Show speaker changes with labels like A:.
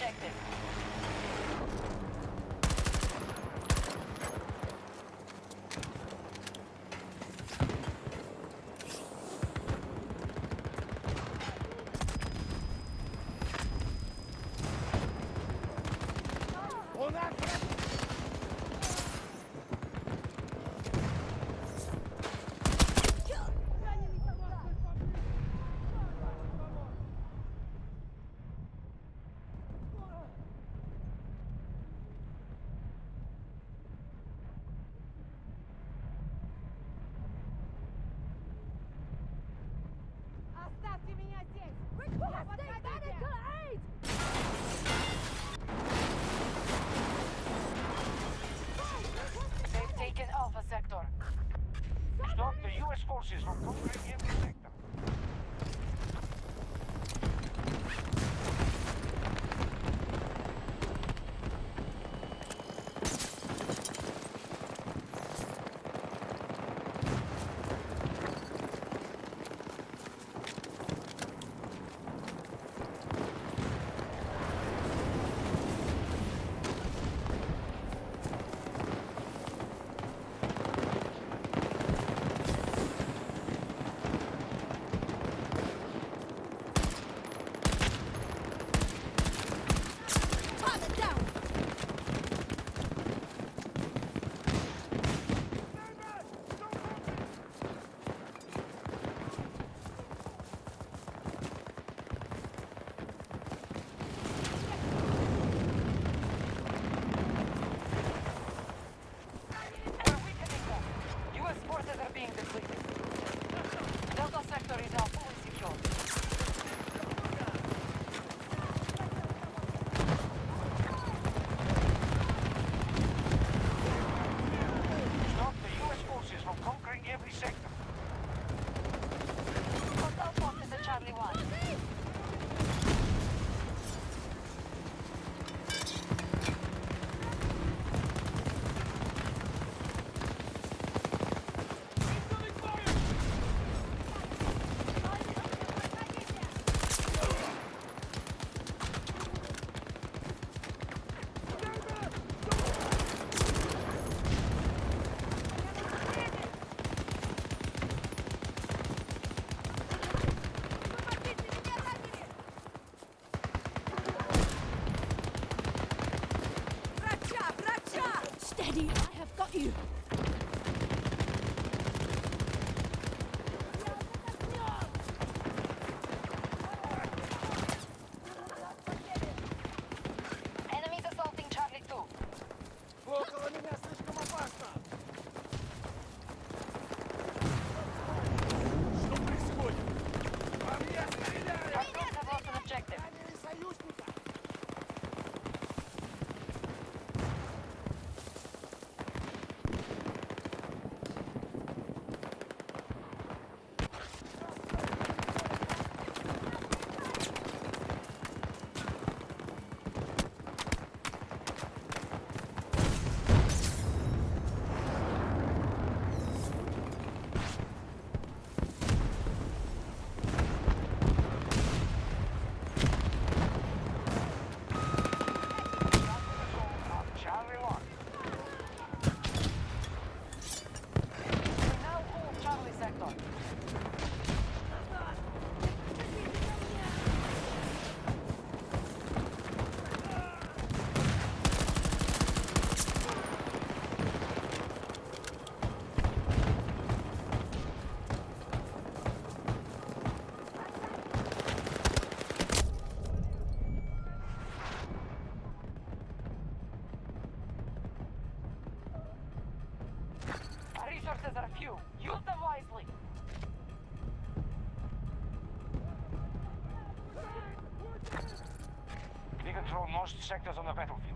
A: objective.
B: Оставьте меня здесь! Medical aid!
A: They've taken Alpha Sector.
C: Stop the U.S. forces from conquering every sector.
A: U.S. forces are being depleted. Delta Sector is now fully secure.
C: Stop the U.S. forces from conquering every sector.
A: Hostile forces at Charlie 1.
B: Steady, I have got you.
A: Enemies assaulting Charlie 2.
C: Около меня слишком опасно. Что происходит? По мне стреляют!
A: Our troops have lost an objective.
C: Ранили союзника! Charlie 1.
A: We now hold Charlie Sector. Our resources are few. Use them wisely.
C: We control most sectors on the battlefield.